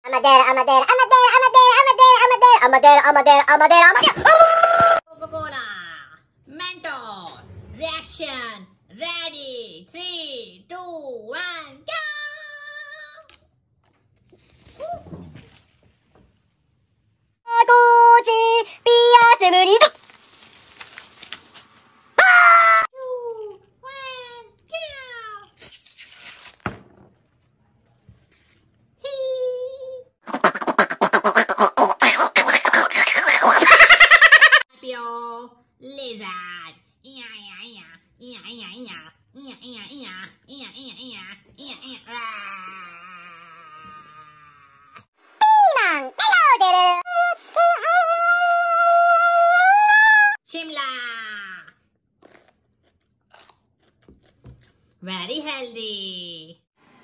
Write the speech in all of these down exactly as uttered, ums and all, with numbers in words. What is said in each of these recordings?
Amadera, Amadera, Amadera, Amadera, Amadera, Amadera, Amadera, Amadera. Coca-Cola, Mentos, reaction, ready, three, two, one, go! Gucci, Pia, Semurito. Lizard. Ia ia ia ia ia ia ia ia ia ia ia ia ia ia. Piman, hello. Shimla. Very healthy.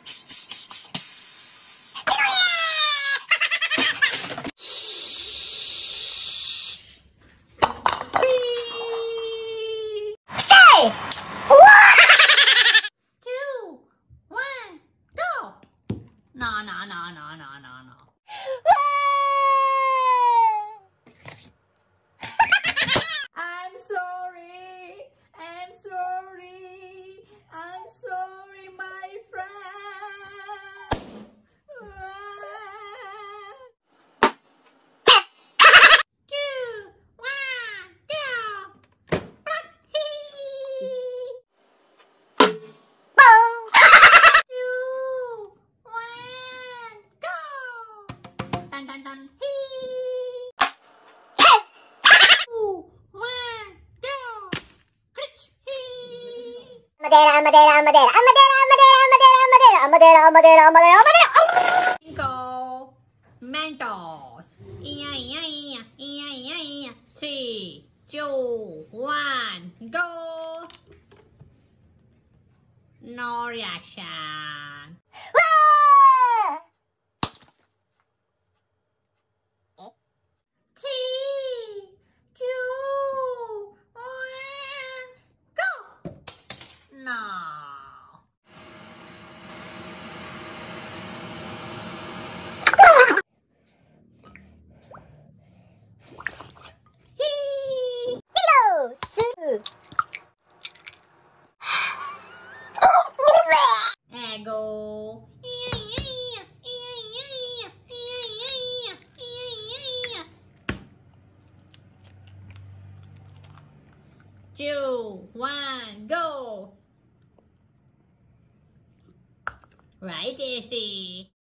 Two, one, go! No, no, no, no, no, no, no. I'm sorry. I'm sorry. I'm sorry, my friend. Two, one, go! Dun dun dun. Hee. Two, one, go. Glitch. Hee. Amadera, Amadera, Amadera, Amadera, Amadera, Amadera, Amadera, Amadera, Amadera, Amadera. Cinco. Mentos. Ia ia ia ia ia ia. Three, two, one, go. No reaction. Three, two, one, go! No. Hee. Hello, Sue. Ego. Two, one, go! Right, Daisy.